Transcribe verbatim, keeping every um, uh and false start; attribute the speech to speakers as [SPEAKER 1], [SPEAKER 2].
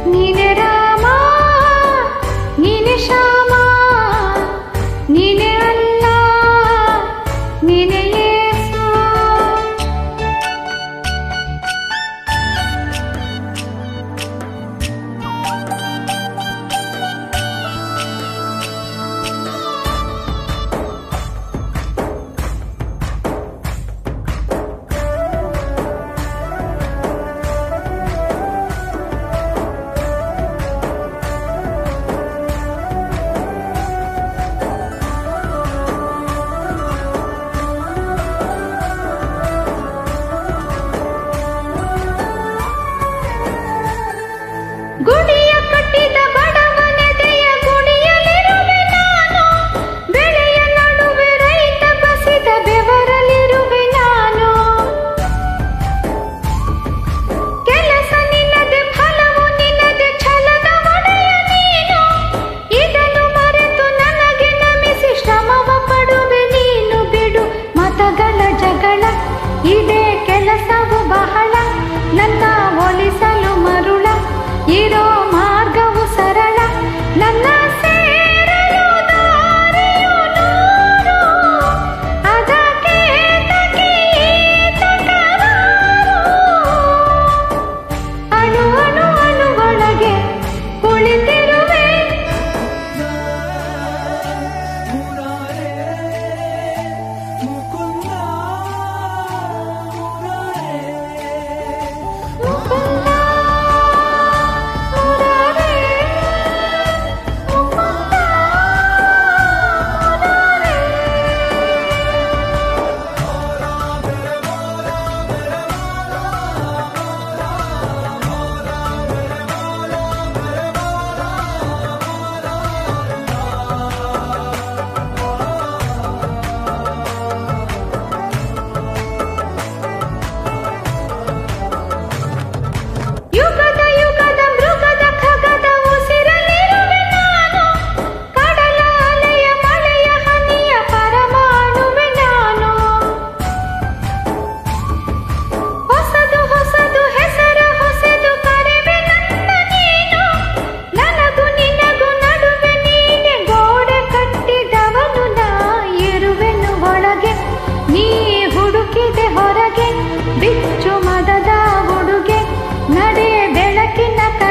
[SPEAKER 1] ನೀನೆ ರಾಮ ನೀನೆ ಶ್ಯಾಮ ನೀನೆ ಅಲ್ಲ ನೀನೆ ಯೇಸು. ಗುಡಿಯ ಕಟ್ಟಿದ ಬಡವನೆದೆಯ ಗುಡಿಯಲ್ಲಿರುವೆ ನಾನು, ಬೆಳೆಯ ನಡುವೆ ರೈತ ಬಸಿದ ಬೆವರಲಿರುವೆ ನಾನು. ಕೆಲಸ ನಿನ್ನದೆ ಫಲವು ನಿನ್ನದೆ ಛಲದ ಒಡೆಯ ನೀನು, ಇದನ್ನು ಮರೆತು ನನಗೆ ನಮಿಸಿ ಶ್ರಮವ ಪಡುವೆ ನೀನು. ಬಿಡು ಮತಗಳ ಜಗಳ ಇದೇ ಕೆಲಸವು ಬಹಳ, ನನ್ನ ಒಲಿಸಲು ಮರುಳ ಇರೋ ಮಾರ್ಗವು ಸರಳ, ನನ್ನ ಸೇರಲು ದಾರಿಯು ನೂರು, ಅದಕ್ಕೆ ತಗಿ ತಕರಾರು. ಅಣು ಅಣು ಅಣು ಒಳಗೆ ಕುಳಿತಿರುವೆ ಮುಕುಂದ ಯುಗದ ಯುಗದ ಮೃಗದ ಖಗದ ಉಸಿರಲಿರುವೆ ನಾನು, ಕಡಲ ಅಲೆಯ ಮಳೆಯ ಹನಿಯ ಪರಮಾಣುವೆ ನಾನು. ಹೊಸದು ಹೊಸದು ಹೆಸರ ಹೊಸದು ಕರೆವೆ ನನ್ನ ನೀನು, ನನಗೂ ನಿನಗೂ ನಡುವೆ ನೀನೆ ಗೋಡೆ ಕಟ್ಟಿದವನು ನಾ. ಇರುವೆನು ಒಳಗೆ ನೀ ಹುಡುಕಿದೆ ಹೊರಗೆ, ಬಿಚ್ಚು ಮದದ ಉಡುಗೆ ನಡೆ ಬೆಳಕಿನ